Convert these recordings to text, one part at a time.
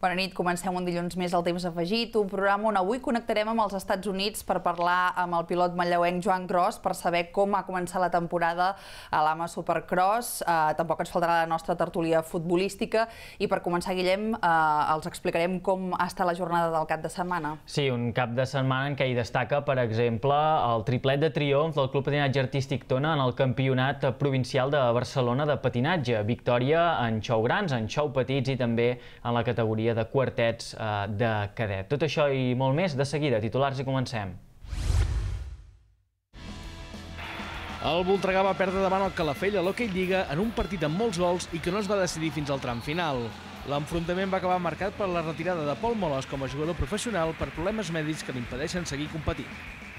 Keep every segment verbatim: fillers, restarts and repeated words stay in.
Bona nit, comencem un dilluns més al Temps Afegit, un programa on avui connectarem amb els Estats Units per parlar amb el pilot manlleuenc Joan Gros per saber com ha començat la temporada a l'Ama Supercross. Eh, tampoc ens faltarà la nostra tertúlia futbolística i per començar, Guillem, eh, els explicarem com ha estat la jornada del cap de setmana. Sí, un cap de setmana en què hi destaca, per exemple, el triplet de triomf del Club Patinatge Artístic Tona en el Campionat Provincial de Barcelona de patinatge. Victòria en xou grans, en xou petits i també en la categoria de quartets de cadet. Tot això i molt més de seguida. Titulars i comencem. El Voltregà va perdre davant el Calafell a l'Hockey Lliga en un partit amb molts gols i que no es va decidir fins al tram final. L'enfrontament va acabar marcat per la retirada de Pol Moles com a jugador professional per problemes mèdics que l'impedeixen seguir competint.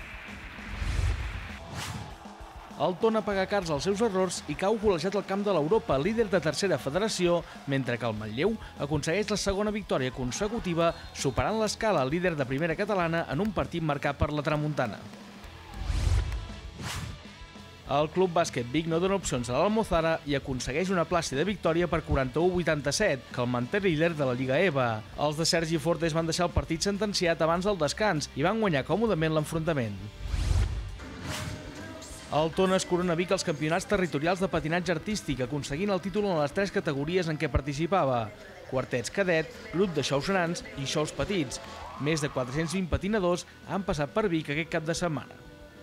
El Tona paga cars als seus errors i cau golejat al camp de l'Europa, líder de tercera federació, mentre que el Manlleu aconsegueix la segona victòria consecutiva, superant l'Escala, líder de primera catalana, en un partit marcat per la tramuntana. El Club Bàsquet Vic no dona opcions a l'Almozara i aconsegueix una plàcida victòria per quaranta-u a vuitanta-set, que el manté líder de la Lliga E V A. Els de Sergi Fortes van deixar el partit sentenciat abans del descans i van guanyar còmodament l'enfrontament. El Tona es corona a Vic als campionats territorials de patinatge artístic, aconseguint el títol en les tres categories en què participava: quartets cadet, grup de xous grans i xous petits. Més de quatre-cents vint patinadors han passat per Vic aquest cap de setmana.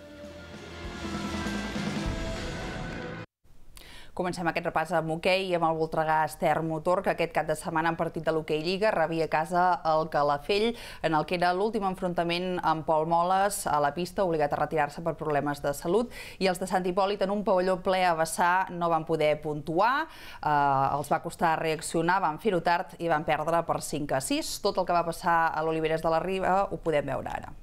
Comencem aquest repàs amb hoquei amb el Voltregà Ester Motor, que aquest cap de setmana en partit de l'Hockey Lliga rebia a casa el Calafell, en el que era l'últim enfrontament amb Pol Moles a la pista, obligat a retirar-se per problemes de salut, i els de Sant Hipòlit, en un pavelló ple a vessar, no van poder puntuar, eh, els va costar reaccionar, van fer-ho tard i van perdre per cinc a sis. Tot el que va passar a l'Oliveres de la Riba ho podem veure ara.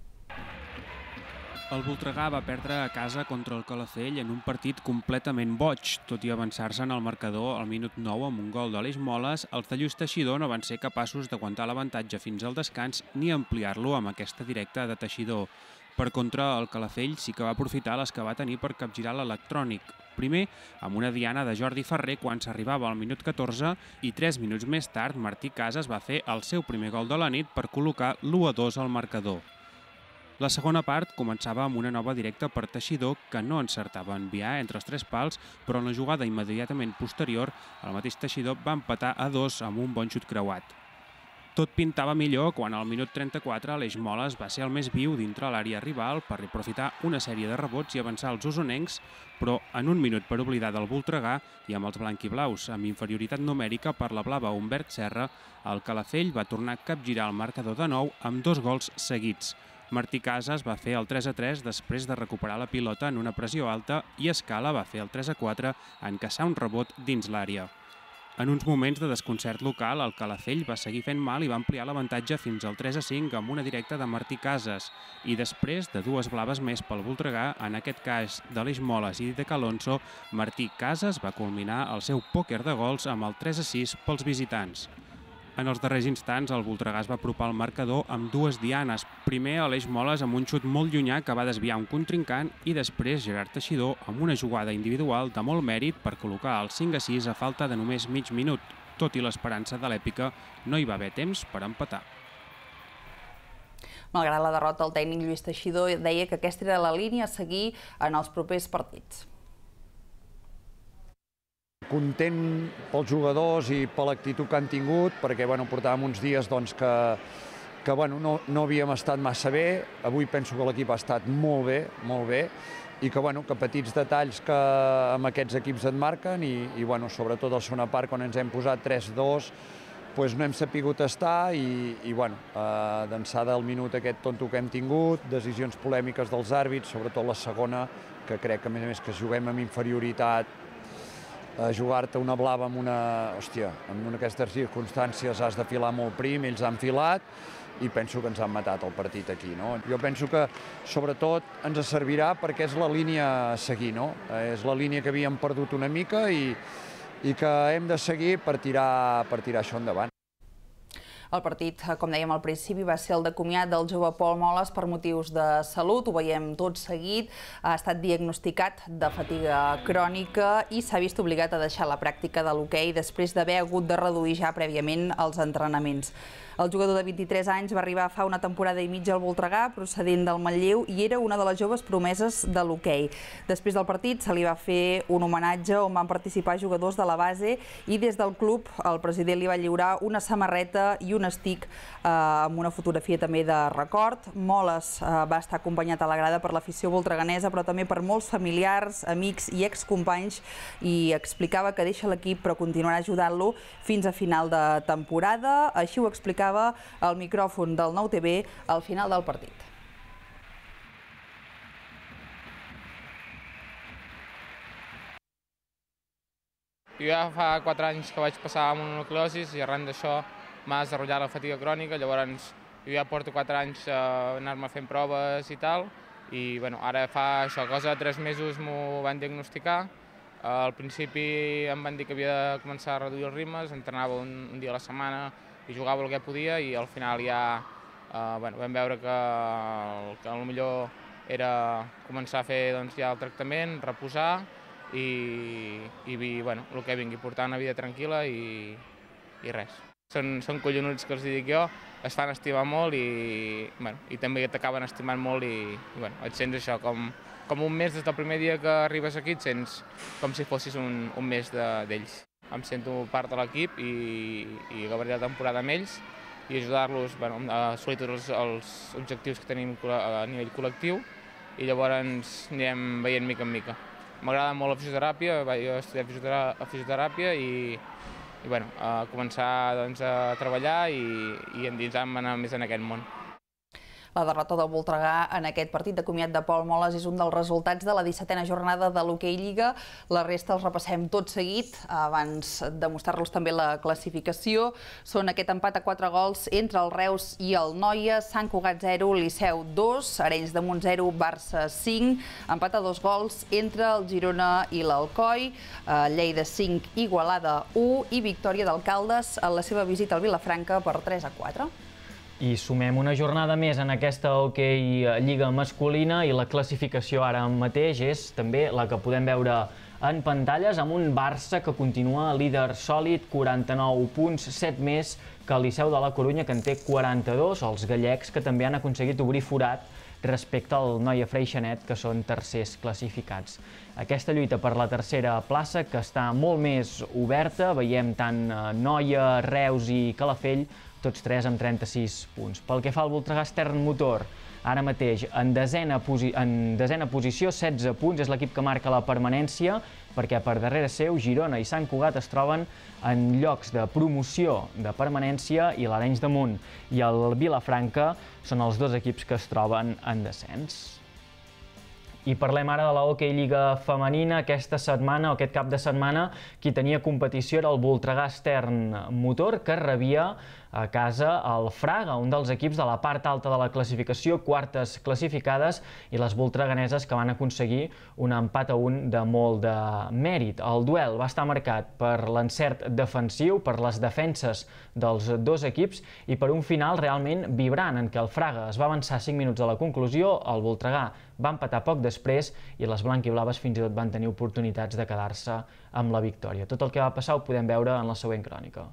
El Voltregà va perdre a casa contra el Calafell en un partit completament boig. Tot i avançar-se en el marcador al minut nou amb un gol d'Aleix Moles, els de Lluís Teixidor no van ser capaços d'aguantar l'avantatge fins al descans ni ampliar-lo amb aquesta directa de Teixidor. Per contra, el Calafell sí que va aprofitar les que va tenir per capgirar l'electrònic. Primer, amb una diana de Jordi Ferrer quan s'arribava al minut catorze i tres minuts més tard Martí Casas va fer el seu primer gol de la nit per col·locar l'u a dos al marcador. La segona part començava amb una nova directa per Teixidor que no encertava a enviar entre els tres pals, però en la jugada immediatament posterior el mateix Teixidor va empatar a dos amb un bon xut creuat. Tot pintava millor quan al minut trenta-quatre Aleix Moles va ser el més viu dintre l'àrea rival per aprofitar una sèrie de rebots i avançar els usonencs, però en un minut per oblidar del Voltregà i amb els blanquiblaus amb inferioritat numèrica per la blava Humbert Serra, el Calafell va tornar a capgirar el marcador de nou amb dos gols seguits. Martí Casas va fer el tres a tres després de recuperar la pilota en una pressió alta i Escala va fer el tres a quatre en caçar un rebot dins l'àrea. En uns moments de desconcert local, el Calafell va seguir fent mal i va ampliar l'avantatge fins al tres a cinc amb una directa de Martí Casas. I després de dues blaves més pel Voltregà, en aquest cas d'Aleix Moles i de Calonso, Martí Casas va culminar el seu pòquer de gols amb el tres a sis pels visitants. En els darrers instants, el Voltregà es va apropar al marcador amb dues dianes. Primer, Aleix Moles amb un xut molt llunyà que va desviar un contrincant i després Gerard Teixidor amb una jugada individual de molt mèrit per col·locar el cinc a sis a falta de només mig minut. Tot i l'esperança de l'èpica, no hi va haver temps per empatar. Malgrat la derrota, el tècnic Lluís Teixidor deia que aquesta era la línia a seguir en els propers partits. Content pels jugadors i per l'actitud que han tingut, perquè bueno, portàvem uns dies doncs, que, que bueno, no, no havíem estat massa bé. Avui penso que l'equip ha estat molt bé, molt bé, i que, bueno, que petits detalls que amb aquests equips et marquen i, i bueno, sobretot a la segona part, quan ens hem posat tres dos, doncs no hem sapigut estar i, i bueno, eh, d'ençà del minut aquest tonto que hem tingut, decisions polèmiques dels àrbits, sobretot la segona, que crec que a més a més que juguem amb inferioritat, a jugar-te una blava amb una... Hòstia, en aquestes circumstàncies has de filar molt prim, ells han filat i penso que ens han matat el partit aquí, no? Jo penso que, sobretot, ens servirà perquè és la línia a seguir, no? És la línia que havíem perdut una mica i, i que hem de seguir per tirar, per tirar això endavant. El partit, com dèiem al principi, va ser el de comiat del jove Pol Moles per motius de salut. Ho veiem tot seguit. Ha estat diagnosticat de fatiga crònica i s'ha vist obligat a deixar la pràctica de l'hoquei després d'haver hagut de reduir ja prèviament els entrenaments. El jugador de vint-i-tres anys va arribar fa una temporada i mitja al Voltregà, procedent del Manlleu, i era una de les joves promeses de l'hoquei. Després del partit se li va fer un homenatge on van participar jugadors de la base i des del club el president li va lliurar una samarreta i un estic eh, amb una fotografia també de record. Moles eh, va estar acompanyat a la grada per l'afició voltreganesa, però també per molts familiars, amics i excompanys, i explicava que deixa l'equip però continuarà ajudant-lo fins a final de temporada. Així ho explicava al micròfon del Nou T V al final del partit. Jo ja fa quatre anys que vaig passar amb una nucleosis i arran d'això m'ha desenvolupat la fatiga crònica, llavors jo ja porto quatre anys a anar-me fent proves i tal, i bueno, ara fa això, cosa de tres mesos m'ho van diagnosticar. Al principi em van dir que havia de començar a reduir els ritmes, entrenava un, un dia a la setmana i jugava el que podia, i al final ja eh, bueno, vam veure que, que el millor era començar a fer doncs, ja el tractament, reposar i, i bueno, el que vingui, portar una vida tranquil·la i, i res. Són, són collonuts que els dic jo, es fan estimar molt i, bueno, i també t'acaben estimant molt i, i bueno, et sents això, com, com un mes des del primer dia que arribes aquí, et sents com si fossis un, un mes d'ells. Em sento part de l'equip i, i acabaré la temporada amb ells i ajudar-los bueno, a assolir tots els, els objectius que tenim a nivell col·lectiu, i llavors anirem veient mica en mica. M'agrada molt la fisioteràpia, jo he estudiat fisioteràpia i, i bueno, a començar doncs, a treballar i, i endinsar-me més en aquest món. La derrota del Voltregà en aquest partit de comiat de Pol Moles és un dels resultats de la dissetena jornada de l'Hoquei Lliga. La resta els repassem tot seguit, abans de mostrar-los també la classificació. Són aquest empat a quatre gols entre el Reus i el Noia, Sant Cugat zero, Liceu dos, Arenys de Munt zero, Barça cinc, empat a dos gols entre el Girona i l'Alcoi, Lleida cinc, Igualada u i victòria d'Alcaldes en la seva visita al Vilafranca per tres a quatre. I sumem una jornada més en aquesta Hoquei Lliga masculina i la classificació ara mateix és també la que podem veure en pantalles, amb un Barça que continua líder sòlid, quaranta-nou punts, set més que el Liceu de la Corunya, que en té quaranta-dos, els gallecs que també han aconseguit obrir forat respecte al Noia Freixenet, que són tercers classificats. Aquesta lluita per la tercera plaça, que està molt més oberta, veiem tant Noia, Reus i Calafell, tots tres amb trenta-sis punts. Pel que fa al Voltregà Stern Motor, ara mateix en desena, posi en desena posició, setze punts, és l'equip que marca la permanència, perquè per darrere seu Girona i Sant Cugat es troben en llocs de promoció de permanència i l'Arenys de Munt i el Vilafranca són els dos equips que es troben en descens. I parlem ara de la Hoquei Lliga femenina. Aquesta setmana, o aquest cap de setmana, qui tenia competició era el Voltregà Stern Motor, que rebia a casa el Fraga, un dels equips de la part alta de la classificació, quartes classificades, i les voltreganeses que van aconseguir un empat a un de molt de mèrit. El duel va estar marcat per l'encert defensiu, per les defenses dels dos equips i per un final realment vibrant, en què el Fraga es va avançar cinc minuts a la conclusió, el Voltregà va empatar poc després i les blanquiblaves fins i tot van tenir oportunitats de quedar-se amb la victòria. Tot el que va passar ho podem veure en la següent crònica.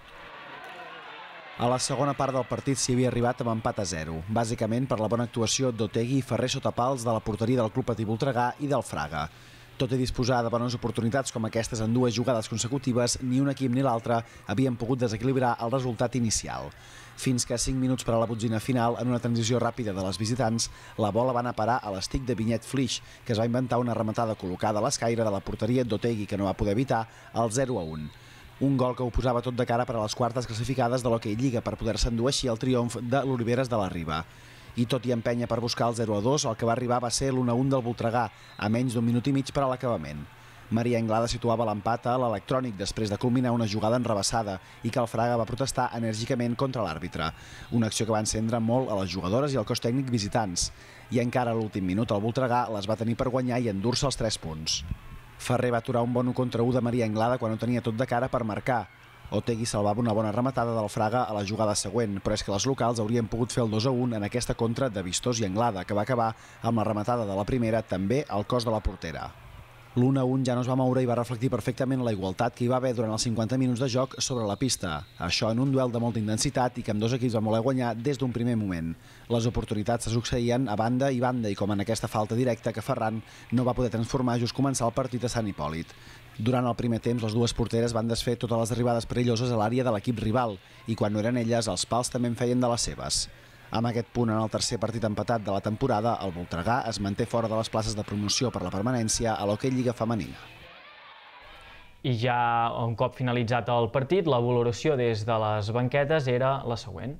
A la segona part del partit s'hi havia arribat amb empat a zero, bàsicament per la bona actuació d'Otegui i Ferrer sota pals de la porteria del Club Patí Voltregà i del Fraga. Tot i disposar de bones oportunitats com aquestes en dues jugades consecutives, ni un equip ni l'altre havien pogut desequilibrar el resultat inicial. Fins que a cinc minuts per a la botzina final, en una transició ràpida de les visitants, la bola va anar a parar a l'estic de Vinyet Flix, que es va inventar una rematada col·locada a l'escaire de la porteria d'Otegui, que no va poder evitar el zero a un. Un gol que ho posava tot de cara per a les quartes classificades de l'Hoquei Lliga per poder-se endur així el triomf de l'Oliveres de la Riba. I tot i empènyer per buscar el zero a dos, el que va arribar va ser l'u a un del Voltregà, a menys d'un minut i mig per a l'acabament. Maria Anglada situava l'empat a l'electrònic després de culminar una jugada enrevessada i que el Fraga va protestar enèrgicament contra l'àrbitre. Una acció que va encendre molt a les jugadores i al cos tècnic visitants. I encara a l'últim minut el Voltregà les va tenir per guanyar i endur-se els tres punts. Ferrer va aturar un bon u contra u de Maria Anglada quan ho tenia tot de cara per marcar. Otegi salvava una bona rematada del Fraga a la jugada següent, però és que les locals haurien pogut fer el dos a un en aquesta contra de Vistós i Anglada, que va acabar amb la rematada de la primera també al cos de la portera. L'u a un ja no es va moure i va reflectir perfectament la igualtat que hi va haver durant els cinquanta minuts de joc sobre la pista. Això en un duel de molta intensitat i que ambdós equips van voler guanyar des d'un primer moment. Les oportunitats se succeïen a banda i banda i com en aquesta falta directa que Ferran no va poder transformar just començar el partit a Sant Hipòlit. Durant el primer temps, les dues porteres van desfer totes les arribades perilloses a l'àrea de l'equip rival i quan no eren elles, els pals també en feien de les seves. Amb aquest punt en el tercer partit empatat de la temporada, el Voltregà es manté fora de les places de promoció per la permanència a l'hoquei Lliga Femenina. I ja un cop finalitzat el partit, la valoració des de les banquetes era la següent.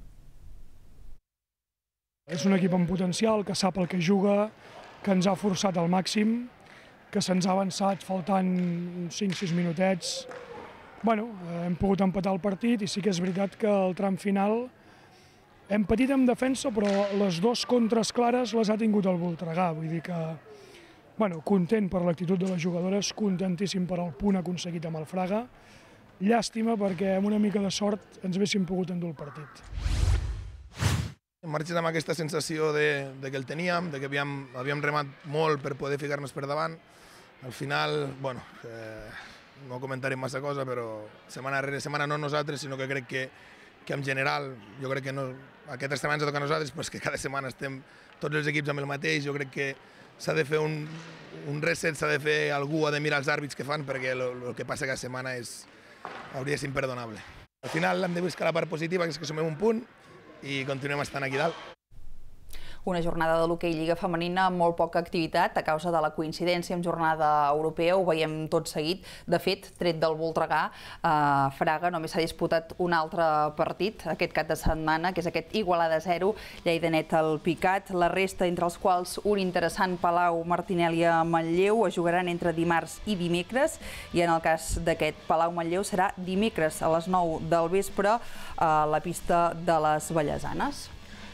És un equip amb potencial, que sap el que juga, que ens ha forçat al màxim, que se'ns ha avançat faltant cinc sis minutets. Bueno, hem pogut empatar el partit i sí que és veritat que el tram final hem patit en defensa, però les dues contres clares les ha tingut el Voltregà. Vull dir que, bueno, content per l'actitud de les jugadores, contentíssim per el punt aconseguit amb el Fraga. Llàstima perquè amb una mica de sort ens haguéssim pogut endur el partit. Marxes amb aquesta sensació de, de que el teníem, de que havíem, havíem remat molt per poder ficar-nos per davant. Al final, bueno, eh, no comentarem massa cosa, però setmana rere setmana no nosaltres, sinó que crec que que en general, jo crec que no, aquesta setmana ens toca a nosaltres, però és que cada setmana estem tots els equips amb el mateix. Jo crec que s'ha de fer un, un reset, s'ha de fer, algú ha de mirar els àrbits que fan, perquè el que passa cada setmana és, hauria de ser imperdonable. Al final hem de buscar la part positiva, que és que sumem un punt i continuem estant aquí dalt. Una jornada de l'hoquei Lliga Femenina amb molt poca activitat a causa de la coincidència amb jornada europea, ho veiem tot seguit. De fet, tret del Voltregà, a Fraga només s'ha disputat un altre partit aquest cap de setmana, que és aquest Igualada zero, Lleidanet al Picat. La resta, entre els quals un interessant Palau Martinelli a Manlleu, es jugaran entre dimarts i dimecres, i en el cas d'aquest Palau Manlleu serà dimecres a les nou del vespre a la pista de les Vallesanes.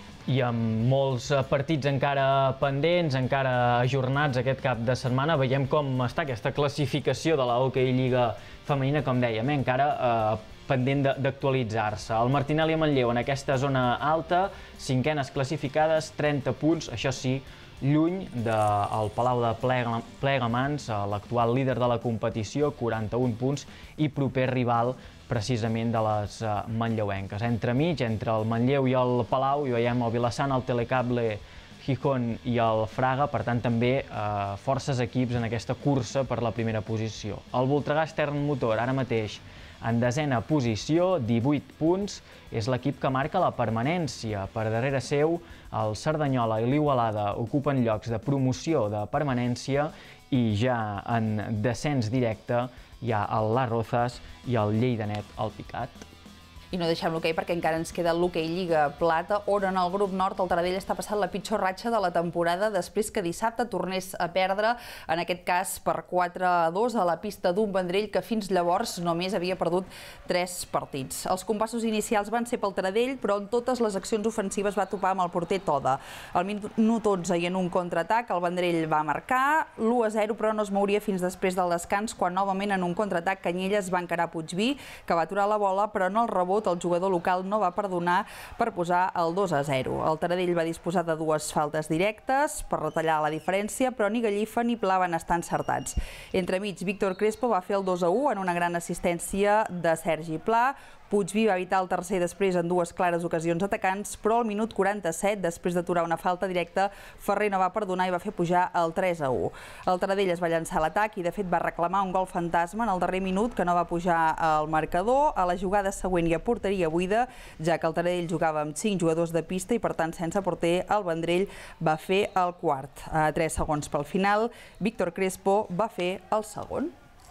I amb molts partits encara pendents, encara ajornats aquest cap de setmana, veiem com està aquesta classificació de la Hockey Lliga Femenina, com dèiem, eh? encara eh, pendent d'actualitzar-se. El Martinelli a Manlleu en aquesta zona alta, cinquenes classificades, trenta punts, això sí, lluny del Palau de Plegamans, l'actual líder de la competició, quaranta-un punts, i proper rival precisament de les manlleuenques. Entremig, entre el Manlleu i el Palau, hi veiem el Vilassana, el Telecable, Gijón i el Fraga, per tant també eh, forces equips en aquesta cursa per la primera posició. El Voltregà Stern Motor, ara mateix en desena posició, divuit punts, és l'equip que marca la permanència. Per darrere seu, el Cerdanyola i l'Igualada ocupen llocs de promoció de permanència i ja en descens directe hi ha el Las Rozas i el Lleidanet al Picat. I no deixem l'hoquei perquè encara ens queda l'hoquei Lliga Plata, on en el grup nord el Taradell està passant la pitjor ratxa de la temporada després que dissabte tornés a perdre, en aquest cas per quatre a dos, a la pista d'un Vendrell que fins llavors només havia perdut tres partits. Els compassos inicials van ser pel Taradell, però en totes les accions ofensives va topar amb el porter Toda. Al minut onze i en un contraatac el Vendrell va marcar l'u a zero, però no es mouria fins després del descans, quan novament en un contraatac Canyelles va encarar Puigví, que va aturar la bola, però en el rebot el jugador local no va perdonar per posar el dos a zero. El Taradell va disposar de dues faltes directes per retallar la diferència, però ni Gallifa ni Pla van estar encertats. Entremig, Víctor Crespo va fer el dos a u en una gran assistència de Sergi Pla. Puigví va evitar el tercer després en dues clares ocasions atacants, però al minut quaranta-set, després d'aturar una falta directa, Ferrer no va perdonar i va fer pujar el tres a u. El Taradell es va llançar a l'atac i de fet va reclamar un gol fantasma en el darrer minut que no va pujar al marcador. A la jugada següent hi ha porteria buida, ja que el Taradell jugava amb cinc jugadors de pista i per tant sense porter, el Vendrell va fer el quart. A tres segons pel final, Víctor Crespo va fer el segon.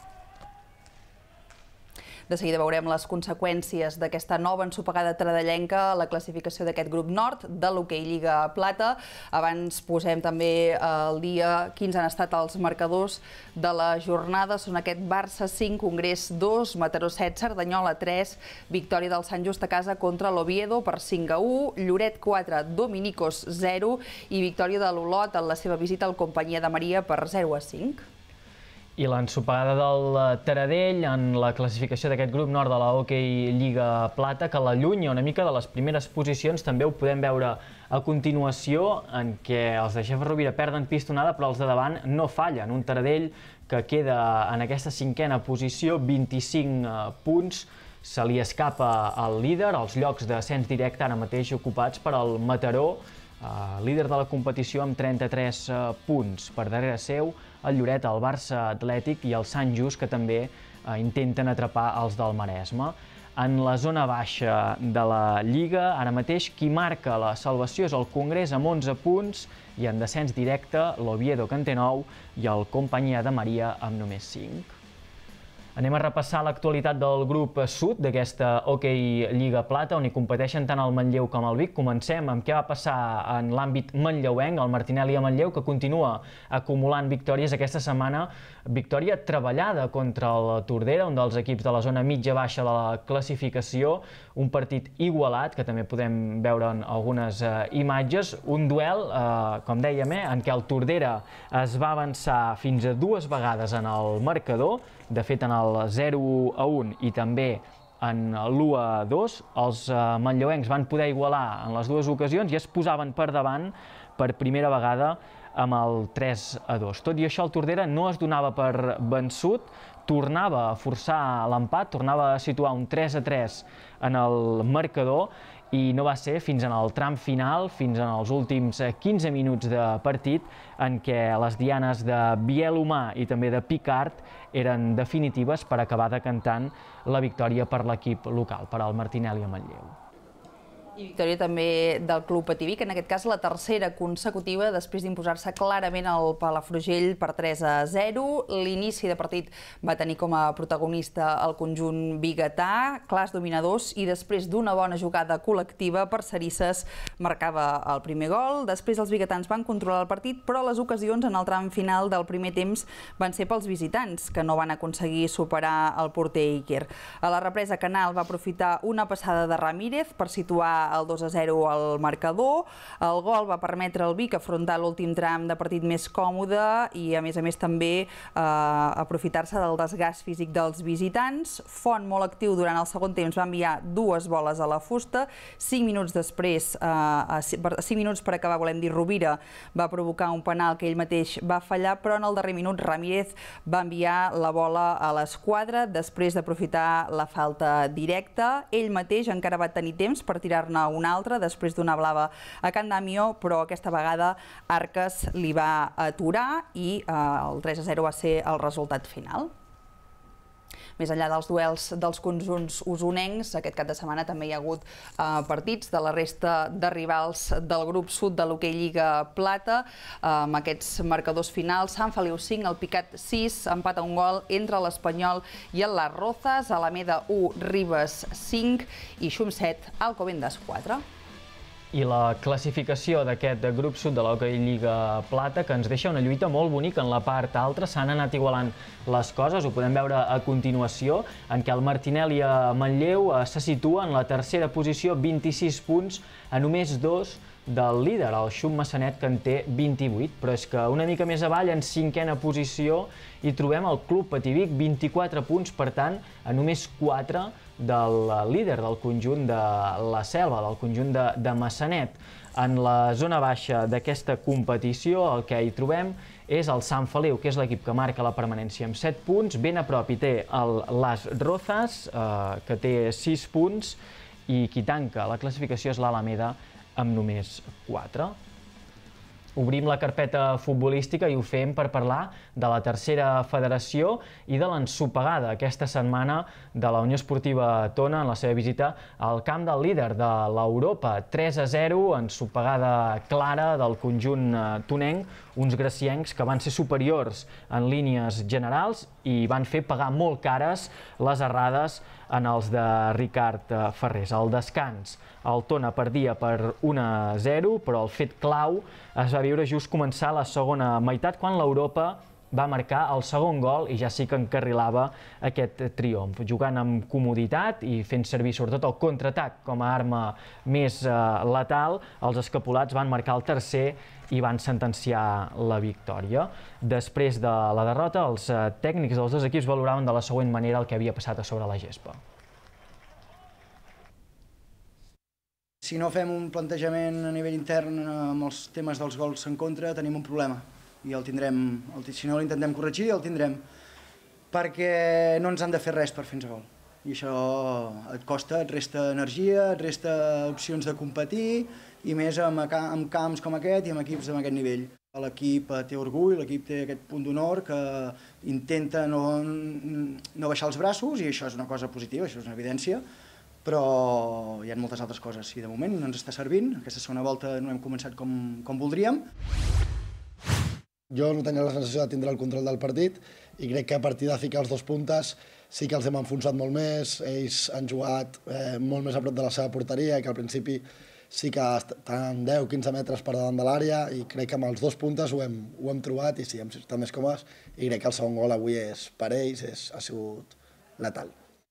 De seguida veurem les conseqüències d'aquesta nova ensopegada taradellenca a la classificació d'aquest grup nord de l'hoquei Lliga Plata. Abans posem també el dia quins han estat els marcadors de la jornada. Són aquest Barça cinc, Congrés dos, Mataró set, Cerdanyola tres, victòria del Sant Just a casa contra l'Oviedo per cinc a u, Lloret quatre, Dominicos zero i victòria de l'Olot en la seva visita al Companyia de Maria per zero a cinc. I l'ensopegada del Taradell en la classificació d'aquest grup nord de la Hockey Lliga Plata, que l'allunya una mica de les primeres posicions. També ho podem veure a continuació, en què els de Geoff Rovira perden pistonada, però els de davant no fallen. Un Taradell que queda en aquesta cinquena posició, vint-i-cinc punts, se li escapa el líder, els llocs d'ascens directe ara mateix ocupats per al Mataró, líder de la competició amb trenta-tres punts. Per darrere seu, el Lloret, el Barça Atlètic i el Sant Just, que també intenten atrapar els del Maresme. En la zona baixa de la Lliga, ara mateix, qui marca la salvació és el Congrés amb onze punts i en descens directe l'Oviedo, que en té nou, i el Companyia de Maria amb només cinc. Anem a repassar l'actualitat del grup sud d'aquesta Hockey Lliga Plata, on hi competeixen tant el Manlleu com el Vic. Comencem amb què va passar en l'àmbit manlleuenc, el Martinelli a Manlleu, que continua acumulant victòries aquesta setmana. Victòria treballada contra el Tordera, un dels equips de la zona mitja-baixa de la classificació. Un partit igualat, que també podem veure en algunes imatges. Un duel, com dèiem, en què el Tordera es va avançar fins a dues vegades en el marcador. De fet, en el zero a un i també en l'u a dos, els manlleuencs van poder igualar en les dues ocasions i es posaven per davant per primera vegada amb el tres a dos. Tot i això, el Tordera no es donava per vençut, tornava a forçar l'empat, tornava a situar un tres a tres en el marcador, i no va ser fins en el tram final, fins en els últims quinze minuts de partit, en què les dianes de Biel-Humà i també de Picard eren definitives per acabar decantant la victòria per l'equip local, per al Martinelli a Manlleu. I victòria també del Club Patí Vic, en aquest cas la tercera consecutiva, després d'imposar-se clarament al Palafrugell per tres a zero. L'inici de partit va tenir com a protagonista el conjunt biguetà, clars dominadors, i després d'una bona jugada col·lectiva, Parcerisses marcava el primer gol. Després els biguetans van controlar el partit, però les ocasions en el tram final del primer temps van ser pels visitants, que no van aconseguir superar el porter Iker. A la represa, Canal va aprofitar una passada de Ramírez per situar el dos a zero al marcador. El gol va permetre al Vic afrontar l'últim tram de partit més còmode i, a més a més, també eh, aprofitar-se del desgast físic dels visitants. Font, molt actiu durant el segon temps, va enviar dues boles a la fusta. Cinc minuts després, eh, cinc minuts per acabar, volem dir, Rovira va provocar un penal que ell mateix va fallar, però en el darrer minut Ramírez va enviar la bola a l'esquadra després d'aprofitar la falta directa. Ell mateix encara va tenir temps per tirar-ne una altra després d'una blava a Can Damió, però aquesta vegada Arques li va aturar i eh, el tres a zero va ser el resultat final. Més enllà dels duels dels conjunts usonencs, aquest cap de setmana també hi ha hagut eh, partits de la resta de rivals del grup sud de l'Hockey Lliga Plata, eh, amb aquests marcadors finals. Sant Feliu cinc, el Picat sis, empat a un gol entre l'Espanyol i el Las Rozas, Alameda u, Ribes cinc i Xum set, Alcobendas quatre. I la classificació d'aquest grup sud de l'Hockey Lliga Plata, que ens deixa una lluita molt bonica en la part alta. S'han anat igualant les coses, ho podem veure a continuació, en què el Martinelli a Manlleu se situa en la tercera posició, vint-i-sis punts, a només dos del líder, el Xum Massanet, que en té vint-i-vuit. Però és que una mica més avall, en cinquena posició, hi trobem el Club Patí Vic, vint-i-quatre punts, per tant, a només quatre del líder del conjunt de la Selva, del conjunt de, de Massanet. En la zona baixa d'aquesta competició, el que hi trobem és el Sant Feliu, que és l'equip que marca la permanència amb set punts. Ben a prop hi té el Las Rozas, eh, que té sis punts, i qui tanca la classificació és l'Alameda, amb només quatre. Obrim la carpeta futbolística i ho fem per parlar de la tercera federació i de l'ensopegada aquesta setmana de la Unió Esportiva Tona en la seva visita al camp del líder de l'Europa. tres a zero, ensopegada clara del conjunt tonenc, uns graciencs que van ser superiors en línies generals i van fer pagar molt cares les errades en els de Ricard Ferrés. Al descans, el Tona perdia per un a zero, però el fet clau es va viure just començar la segona meitat, quan l'Europa va marcar el segon gol i ja sí que encarrilava aquest triomf, jugant amb comoditat i fent servir sobretot el contraatac com a arma més letal. Els escapulats van marcar el tercer i van sentenciar la victòria. Després de la derrota, els tècnics dels dos equips valoraven de la següent manera el que havia passat a sobre la gespa. Si no fem un plantejament a nivell intern amb els temes dels gols en contra, tenim un problema. I el tindrem, si no l'intentem corregir, el tindrem. Perquè no ens han de fer res per fer-nos gol. I això et costa, et resta energia, et resta opcions de competir, i més amb camps com aquest i amb equips d'aquest nivell. L'equip té orgull, l'equip té aquest punt d'honor que intenta no baixar els braços, i això és una cosa positiva, això és una evidència, però hi ha moltes altres coses i de moment no ens està servint. Aquesta segona volta no hem començat com voldríem. Jo no tenia la sensació de tindre el control del partit i crec que a partir de ficar els dos puntes sí que els hem enfonsat molt més, ells han jugat molt més a prop de la seva porteria, que al principi sí que estan deu a quinze metres per davant de l'àrea, i crec que amb els dos puntes ho hem, ho hem trobat i sí, hem estat més còmodes, i crec que el segon gol avui és per ells, és, ha sigut letal.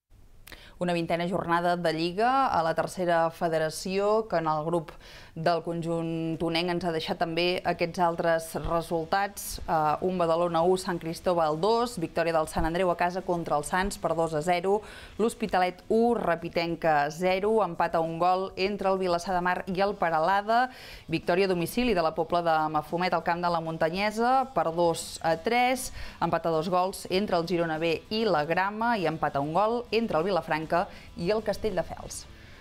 Una vintena jornada de Lliga a la tercera federació, que en el grup del conjunt tonenc ens ha deixat també aquests altres resultats. Un Badalona u, Sant Cristóbal dos, victòria del Sant Andreu a casa contra el Sants per dos a zero, l'Hospitalet u, Repitenca zero, empat a un gol entre el Vilassar de Mar i el Peralada, victòria a domicili de la Pobla de Mafumet al camp de la Muntanyesa per dos a tres, empat a dos gols entre el Girona B i la Grama i empat a un gol entre el Vilafranca i el Castelldefels.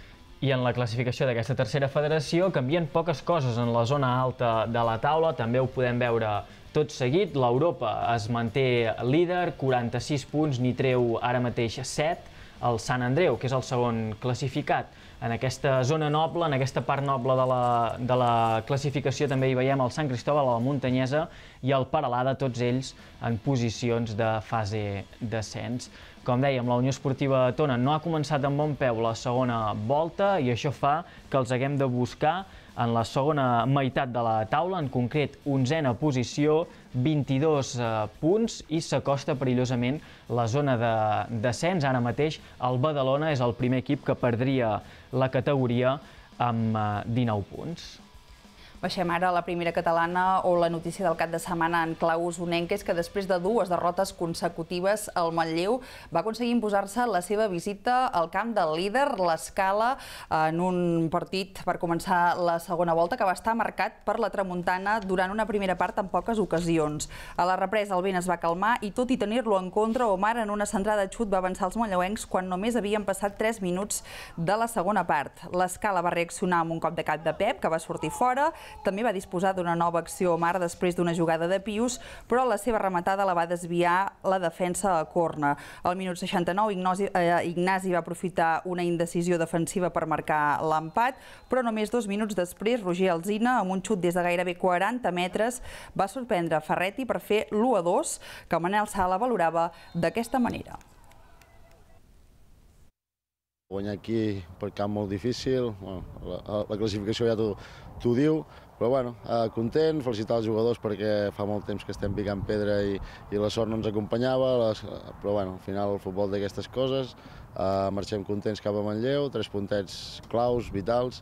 I en la classificació d'aquesta tercera federació canvien poques coses en la zona alta de la taula, també ho podem veure tot seguit. L'Europa es manté líder, quaranta-sis punts, n'hi treu ara mateix set. El Sant Andreu, que és el segon classificat. En aquesta zona noble, en aquesta part noble de la, de la classificació, també hi veiem el Sant Cristóbal, la Muntanyesa i el Peralada, tots ells en posicions de fase d'ascens. Com dèiem, la Unió Esportiva Tona no ha començat amb bon peu la segona volta i això fa que els haguem de buscar en la segona meitat de la taula, en concret onzena posició, vint-i-dos punts, i s'acosta perillosament la zona de descens. Ara mateix el Badalona és el primer equip que perdria la categoria amb dinou punts. Baixem ara a la primera catalana, on la notícia del cap de setmana en clau usonenca és que després de dues derrotes consecutives, el Manlleu va aconseguir imposar-se la seva visita al camp del líder, l'Escala, en un partit per començar la segona volta que va estar marcat per la tramuntana durant una primera part en poques ocasions. A la represa el vent es va calmar i, tot i tenir-lo en contra, Omar en una centrada xut va avançar els manlleuencs quan només havien passat tres minuts de la segona part. L'Escala va reaccionar amb un cop de cap de Pep, que va sortir fora. També va disposar d'una nova acció Omar després d'una jugada de Pius, però la seva rematada la va desviar la defensa a corna. Al minut seixanta-nou, Ignasi va aprofitar una indecisió defensiva per marcar l'empat, però només dos minuts després, Roger Alsina, amb un xut des de gairebé quaranta metres, va sorprendre Ferretti per fer l'u a dos, que Manel Sala valorava d'aquesta manera. Guanyar aquí per camp molt difícil, la classificació ja t'ho diu, però bueno, content, felicitar els jugadors perquè fa molt temps que estem picant pedra i la sort no ens acompanyava, però bueno, al final el futbol té aquestes coses, marxem contents cap a Manlleu, tres puntets claus, vitals.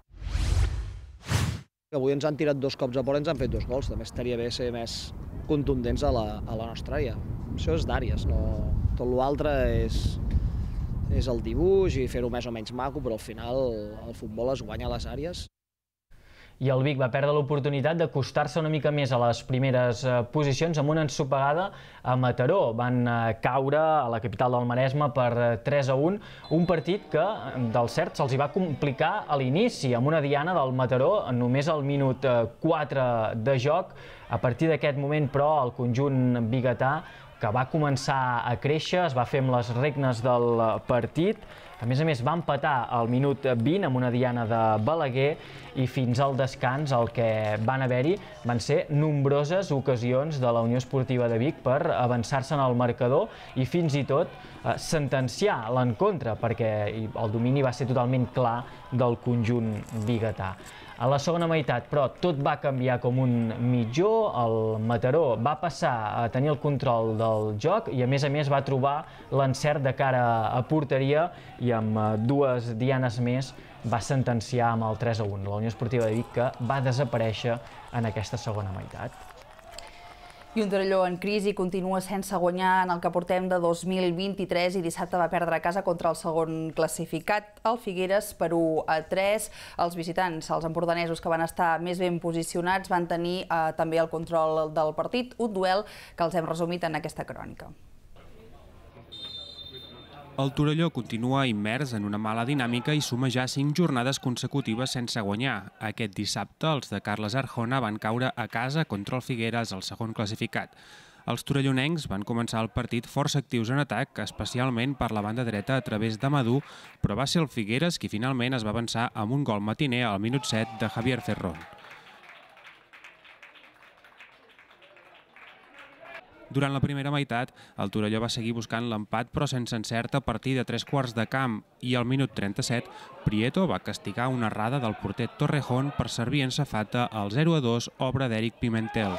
Avui ens han tirat dos cops a fora i ens han fet dos gols, també estaria bé ser més contundents a la nostra àrea. Això és d'àrees, tot l'altre és és el dibuix i fer-ho més o menys maco, però al final el futbol es guanya a les àrees. I el Vic va perdre l'oportunitat d'acostar-se una mica més a les primeres posicions amb una ensopegada a Mataró. Van caure a la capital del Maresme per tres a un, un partit que, del cert, se'ls va complicar a l'inici, amb una diana del Mataró només al minut quatre de joc. A partir d'aquest moment, però, el conjunt biguetà, que va començar a créixer, es va fer amb les regnes del partit. A més a més, va empatar al minut vint amb una diana de Balaguer i fins al descans el que van haver-hi van ser nombroses ocasions de la Unió Esportiva de Vic per avançar-se en el marcador i fins i tot sentenciar l'encontre, perquè el domini va ser totalment clar del conjunt biguetà. A la segona meitat, però, tot va canviar com un mitjó. El Mataró va passar a tenir el control del joc i, a més a més, va trobar l'encert de cara a porteria i amb dues dianes més va sentenciar amb el tres a un. La Unió Esportiva de Vic, que va desaparèixer en aquesta segona meitat. I un Torelló en crisi continua sense guanyar en el que portem de dos mil vint-i-tres i dissabte va perdre a casa contra el segon classificat, el Figueres, per u a tres. Els visitants, els empordanesos, que van estar més ben posicionats, van tenir eh, també el control del partit, un duel que els hem resumit en aquesta crònica. El Torelló continua immers en una mala dinàmica i suma ja cinc jornades consecutives sense guanyar. Aquest dissabte, els de Carles Arjona van caure a casa contra el Figueres, el segon classificat. Els torellonencs van començar el partit força actius en atac, especialment per la banda dreta a través de Madú, però va ser el Figueres qui finalment es va avançar amb un gol matiner al minut set de Javier Ferrón. Durant la primera meitat, el Torelló va seguir buscant l'empat però sense encert a partir de tres quarts de camp i al minut trenta-set Prieto va castigar una errada del porter Torrejón per servir en safata al zero a dos, obra d'Eric Pimentel.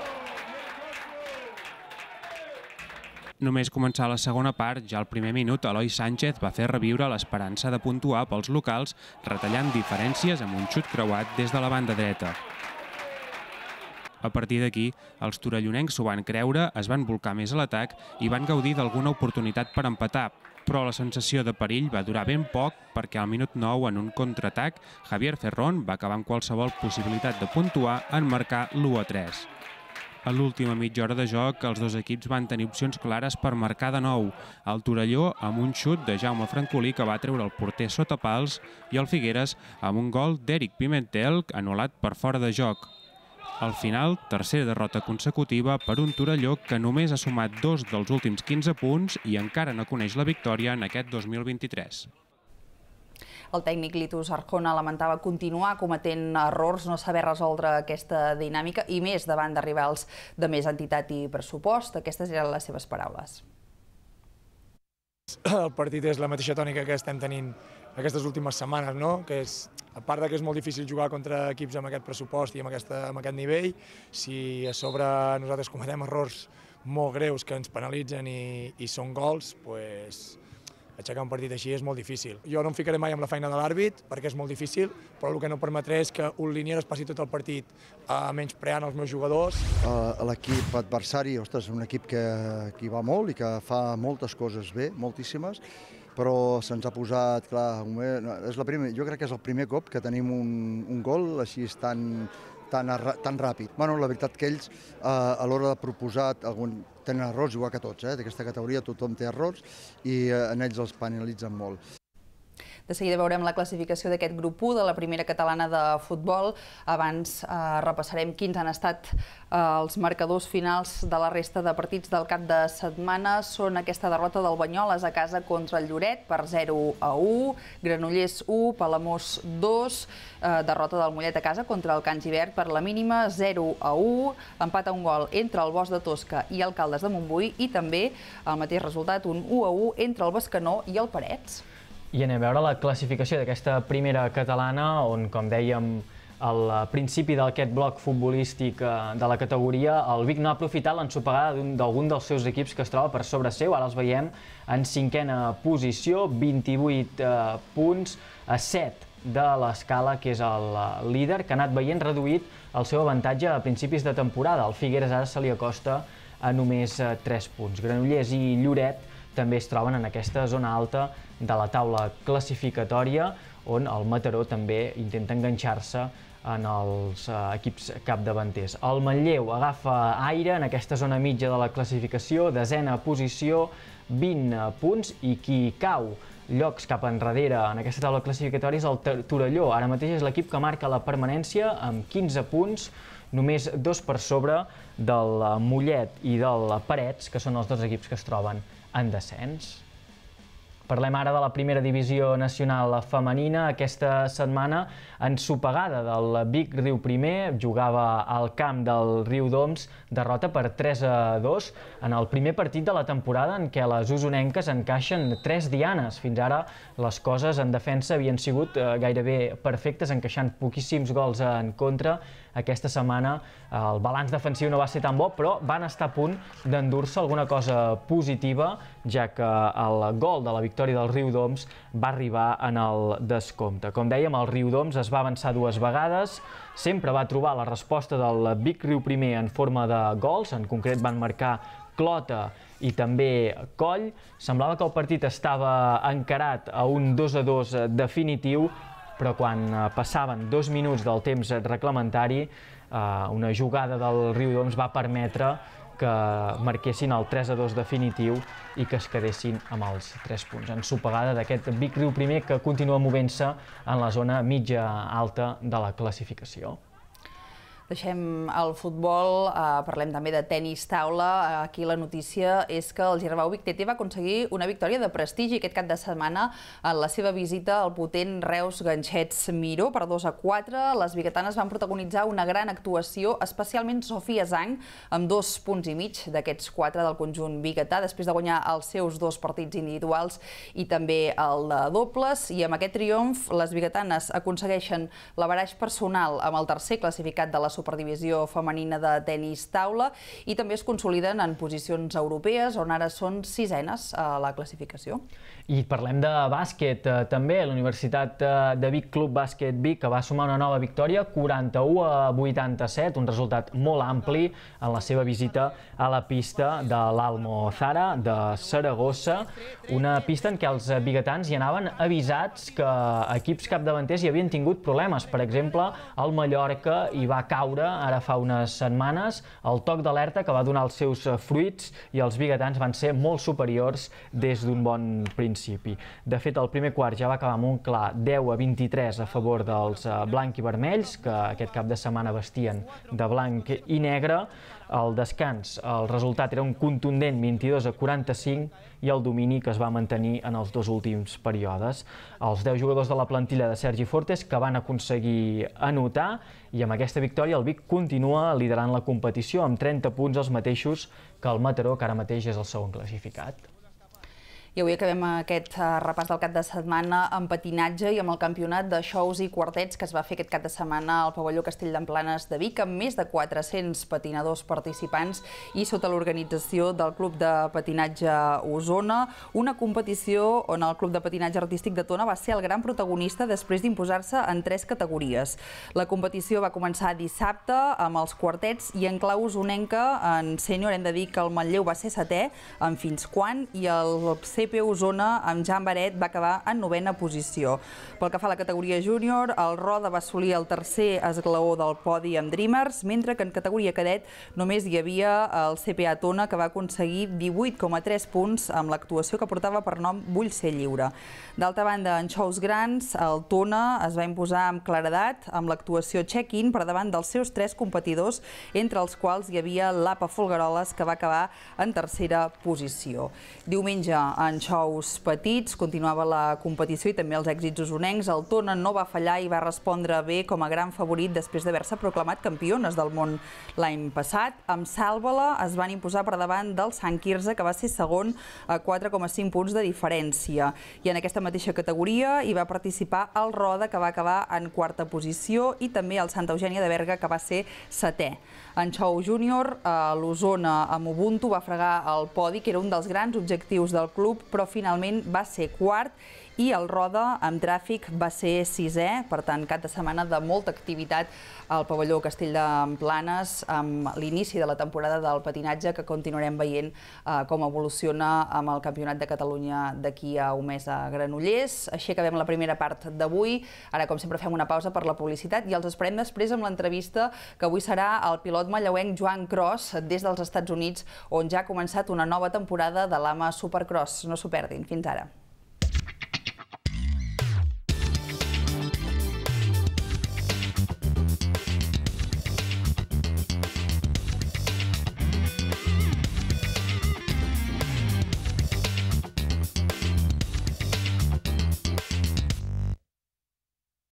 Només començar la segona part, ja al primer minut, Eloi Sánchez va fer reviure l'esperança de puntuar pels locals, retallant diferències amb un xut creuat des de la banda dreta. A partir d'aquí, els torellonencs s'ho van creure, es van volcar més a l'atac i van gaudir d'alguna oportunitat per empatar, però la sensació de perill va durar ben poc perquè al minut nou, en un contraatac, Javier Ferrón va acabar amb qualsevol possibilitat de puntuar en marcar l'u a tres. A l'última mitja hora de joc, els dos equips van tenir opcions clares per marcar de nou. El Torelló amb un xut de Jaume Francolí que va treure el porter sota pals i el Figueres amb un gol d'Eric Pimentel anul·lat per fora de joc. Al final, tercera derrota consecutiva per un Torelló que només ha sumat dos dels últims quinze punts i encara no coneix la victòria en aquest dos mil vint-i-tres. El tècnic Litus Arjona lamentava continuar cometent errors, no saber resoldre aquesta dinàmica i més davant de rivals de més entitat i pressupost. Aquestes eren les seves paraules. El partit és la mateixa tònica que estem tenint aquestes últimes setmanes, no? Que és, a part que és molt difícil jugar contra equips amb aquest pressupost i amb, aquesta, amb aquest nivell, si a sobre nosaltres cometem errors molt greus que ens penalitzen i, i són gols, pues, aixecar un partit així és molt difícil. Jo no em ficaré mai amb la feina de l'àrbit perquè és molt difícil, però el que no permetré és que un linier es passi tot el partit uh, menyspreant els meus jugadors. Uh, L'equip adversari, ostres, és un equip que, que hi va molt i que fa moltes coses bé, moltíssimes, però se'ns ha posat, clar, és la primer, jo crec que és el primer cop que tenim un, un gol així tan, tan, tan ràpid. Bueno, la veritat que ells, eh, a l'hora de proposar, algun, tenen errors, igual que tots, eh? D'aquesta categoria tothom té errors i eh, en ells els penalitzen molt. De seguida veurem la classificació d'aquest grup u de la primera catalana de futbol. Abans eh, repassarem quins han estat eh, els marcadors finals de la resta de partits del cap de setmana. Són aquesta derrota del Banyoles a casa contra el Lloret per zero a u, Granollers u, Palamós dos, eh, derrota del Mollet a casa contra el Can Gibert per la mínima zero a u, empat a un gol entre el Bosch de Tosca i el Caldes de Montbui i també el mateix resultat, un u a u entre el Bescanó i el Parets. I anem a veure la classificació d'aquesta primera catalana, on, com dèiem, al principi d'aquest bloc futbolístic de la categoria, el Vic no ha aprofitat l'ensopegada d'algun dels seus equips que es troba per sobre seu. Ara els veiem en cinquena posició, vint-i-vuit punts, a set de l'Escala, que és el líder, que ha anat veient reduït el seu avantatge a principis de temporada. El Figueres ara se li acosta a només tres punts. Granollers i Lloret també es troben en aquesta zona alta de la taula classificatòria, on el Mataró també intenta enganxar-se en els equips capdavanters. El Manlleu agafa aire en aquesta zona mitja de la classificació, desena posició, vint punts, i qui cau llocs cap enrere en aquesta taula classificatòria és el Torelló. Ara mateix és l'equip que marca la permanència amb quinze punts, només dos per sobre del Mollet i del Parets, que són els dos equips que es troben en descens. Parlem ara de la primera divisió nacional femenina. Aquesta setmana, ensopegada del Vic Riuprimer, jugava al camp del Riudoms, derrota per tres a dos en el primer partit de la temporada en què les usonenques encaixen tres dianes. Fins ara les coses en defensa havien sigut gairebé perfectes, encaixant poquíssims gols en contra. Aquesta setmana el balanç defensiu no va ser tan bo, però van estar a punt d'endur-se alguna cosa positiva, ja que el gol de la victòria del Riudoms va arribar en el descompte. Com dèiem, el Riudoms es va avançar dues vegades, sempre va trobar la resposta del Vic Riuprimer en forma de gols, en concret van marcar Clota i també Coll. Semblava que el partit estava encarat a un dos a dos definitiu, però quan passaven dos minuts del temps reglamentari, una jugada del Riudoms va permetre que marquessin el tres a dos definitiu i que es quedessin amb els tres punts. Ensopegada d'aquest Vic Riuprimer que continua movent-se en la zona mitja-alta de la classificació. Deixem el futbol, parlem també de tenis taula. Aquí la notícia és que el Girbau Vic T T va aconseguir una victòria de prestigi aquest cap de setmana en la seva visita al potent Reus Ganxets Miró per dos a quatre. Les biguetanes van protagonitzar una gran actuació, especialment Sofia Zhang, amb dos punts i mig d'aquests quatre del conjunt biguetà, després de guanyar els seus dos partits individuals i també el de dobles. I amb aquest triomf, les biguetanes aconsegueixen l'averaix personal amb el tercer classificat de la Superdivisió femenina de tenis taula i també es consoliden en posicions europees, on ara són sisenes a la classificació. I parlem de bàsquet també. La Universitat de Vic Club Bàsquet Vic, que va sumar una nova victòria, quaranta-u a vuitanta-set, un resultat molt ampli en la seva visita a la pista de l'Almozara de Saragossa, una pista en què els biguetans hi anaven avisats que equips capdavanters hi havien tingut problemes. Per exemple, el Mallorca hi va caure ara fa unes setmanes, el toc d'alerta que va donar els seus fruits i els biguetans van ser molt superiors des d'un bon principi. De fet, el primer quart ja va acabar amb un clar deu a vint-i-tres a favor dels blanc i vermells, que aquest cap de setmana vestien de blanc i negre. Al descans, el resultat era un contundent vint-i-dos a quaranta-cinc i el domini que es va mantenir en els dos últims períodes. Els deu jugadors de la plantilla de Sergi Fortes que van aconseguir anotar i amb aquesta victòria el Vic continua liderant la competició amb trenta punts, els mateixos que el Mataró, que ara mateix és el segon classificat. I avui acabem aquest repàs del cap de setmana amb patinatge i amb el campionat de xous i quartets que es va fer aquest cap de setmana al pavelló Castell d'Emplanes de Vic, amb més de quatre-cents patinadors participants i sota l'organització del Club de Patinatge Osona, una competició on el Club de Patinatge Artístic de Tona va ser el gran protagonista després d'imposar-se en tres categories. La competició va començar dissabte amb els quartets i en clau osonenca, en sènior hem de dir que el Manlleu va ser setè, en fins quan, i el C P Osona amb Jan Baret va acabar en novena posició. Pel que fa a la categoria júnior, el Roda va assolir el tercer esglaó del podi amb Dreamers, mentre que en categoria cadet només hi havia el C P A Tona, que va aconseguir divuit coma tres punts amb l'actuació que portava per nom Vull ser lliure. D'altra banda, en xous grans, el Tona es va imposar amb claredat amb l'actuació check-in per davant dels seus tres competidors, entre els quals hi havia l'A P A Folgueroles, que va acabar en tercera posició. Diumenge, en xous petits, continuava la competició i també els èxits osonencs. El Tona no va fallar i va respondre bé com a gran favorit després d'haver-se proclamat campiones del món l'any passat. Amb Sàlvala es van imposar per davant del Sant Quirze, que va ser segon a quatre coma cinc punts de diferència. I en aquesta mateixa categoria hi va participar el Roda, que va acabar en quarta posició, i també el Santa Eugènia de Berga, que va ser setè. En xou júnior, l'Osona amb Ubuntu va fregar el podi, que era un dels grans objectius del club, però finalment va ser quart, i el Roda amb Tràfic va ser sisè. Per tant, cap de setmana de molta activitat al pavelló Castell d'Emplanes amb l'inici de la temporada del patinatge, que continuarem veient com evoluciona amb el Campionat de Catalunya d'aquí a un mes a Granollers. Així acabem la primera part d'avui. Ara, com sempre, fem una pausa per la publicitat i els esperem després amb l'entrevista que avui serà el pilot manlleuenc Joan Cros des dels Estats Units, on ja ha començat una nova temporada de l'A M A Supercross. No s'ho perdin. Fins ara.